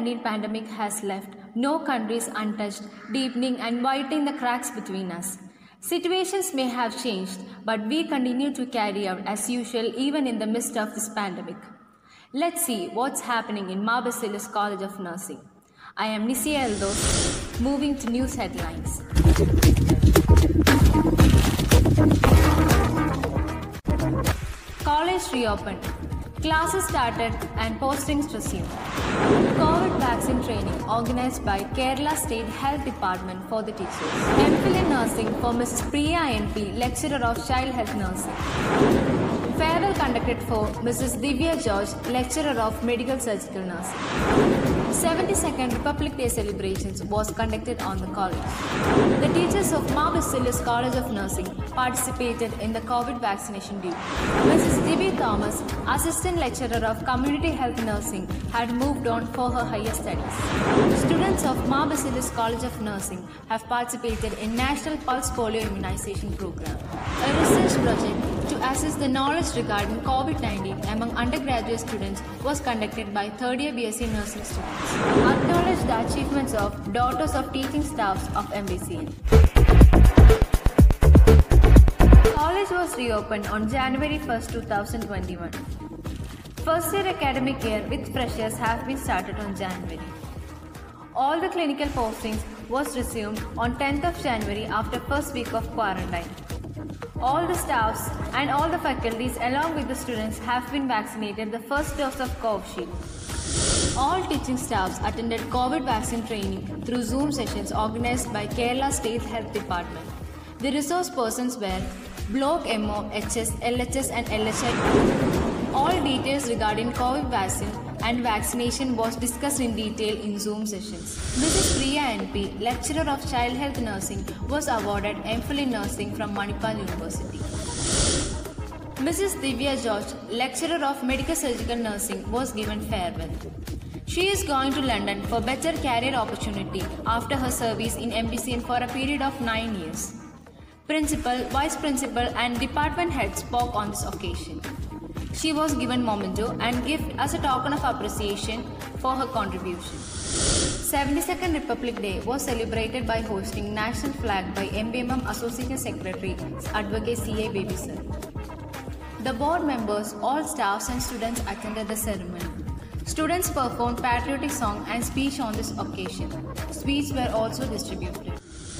COVID-19 pandemic has left no countries untouched, deepening and widening the cracks between us. Situations may have changed, but we continue to carry out as usual even in the midst of this pandemic. Let's see what's happening in Mar Basilis College of Nursing. I am Nisia Eldos, moving to news headlines. College reopened. Classes started and postings resumed. COVID vaccine training organized by Kerala State Health Department for the teachers. MPhil in Nursing for Mrs. Priya NP, Lecturer of Child Health Nursing. Farewell conducted for Mrs. Divya George, Lecturer of Medical Surgical Nursing. 72nd Republic Day celebrations was conducted on the college. The teachers of Mar Basilis College of Nursing participated in the COVID vaccination duty. Mrs. Debbie Thomas, Assistant Lecturer of Community Health Nursing, had moved on for her higher studies. Students of Mar Basilis College of Nursing have participated in National Pulse Polio Immunization Program, a research project to assess the knowledge regarding COVID-19 among undergraduate students was conducted by third-year BSc Nursing students. Acknowledge the achievements of daughters of teaching staffs of MBCN. College was reopened on January 1, 2021. First year academic year with freshers have been started on January. All the clinical postings was resumed on 10th of January after first week of quarantine. All the staffs and all the faculties along with the students have been vaccinated the first dose of Covishield. All teaching staffs attended COVID vaccine training through Zoom sessions organized by Kerala State Health Department. The resource persons were Block MO, HS, LHS and LHI. All details regarding COVID vaccine and vaccination was discussed in detail in Zoom sessions. Mrs. Priya NP, Lecturer of Child Health Nursing, was awarded MPhil in Nursing from Manipal University. Mrs. Divya George, Lecturer of Medical Surgical Nursing, was given farewell. She is going to London for better career opportunity after her service in MBCN for a period of 9 years. Principal, Vice Principal and Department Head spoke on this occasion. She was given memento and gift as a token of appreciation for her contribution. 72nd Republic Day was celebrated by hosting national flag by MBMM Associate Secretary Advocate C.A. Baby Sir. The board members, all staffs and students attended the ceremony. Students performed patriotic song and speech on this occasion. Sweets were also distributed.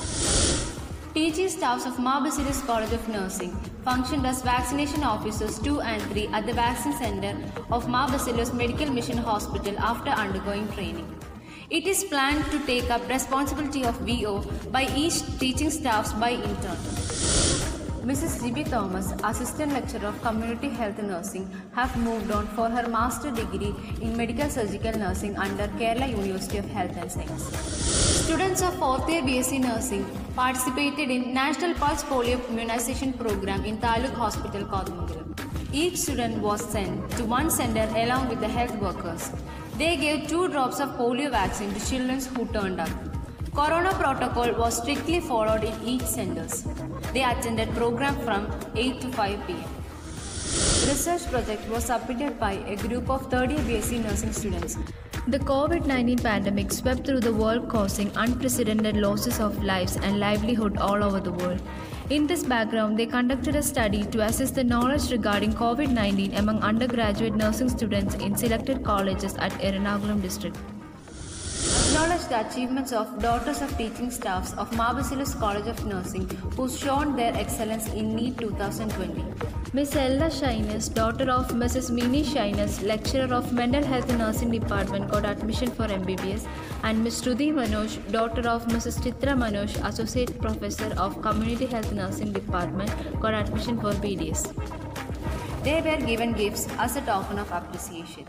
Teaching staffs of Mar Basilis College of Nursing functioned as vaccination officers 2 and 3 at the vaccine center of Mar Basilis Medical Mission Hospital after undergoing training. It is planned to take up responsibility of VO by each teaching staffs by intern. Mrs. Debbie Thomas, Assistant Lecturer of Community Health Nursing, have moved on for her master degree in Medical Surgical Nursing under Kerala University of Health and Science. Students of 4th year BSc Nursing participated in National Pulse Polio Immunization Program in Taluk Hospital, Kodungalam. Each student was sent to one center along with the health workers. They gave 2 drops of polio vaccine to children who turned up. Corona protocol was strictly followed in each centers. They attended program from 8 to 5 p.m. Research project was submitted by a group of third-year BSc Nursing students. The COVID-19 pandemic swept through the world, causing unprecedented losses of lives and livelihood all over the world. In this background, they conducted a study to assess the knowledge regarding COVID-19 among undergraduate nursing students in selected colleges at Ernakulam district. Acknowledge the achievements of daughters of teaching staffs of Mar Basilis College of Nursing who shown their excellence in NEET 2020. Ms. Ella Shines, daughter of Mrs. Mini Shines, Lecturer of Mental Health Nursing Department, got admission for MBBS, and Ms. Shruti Manoj, daughter of Mrs. Chitra Manoj, Associate Professor of Community Health Nursing Department, got admission for BDS. They were given gifts as a token of appreciation.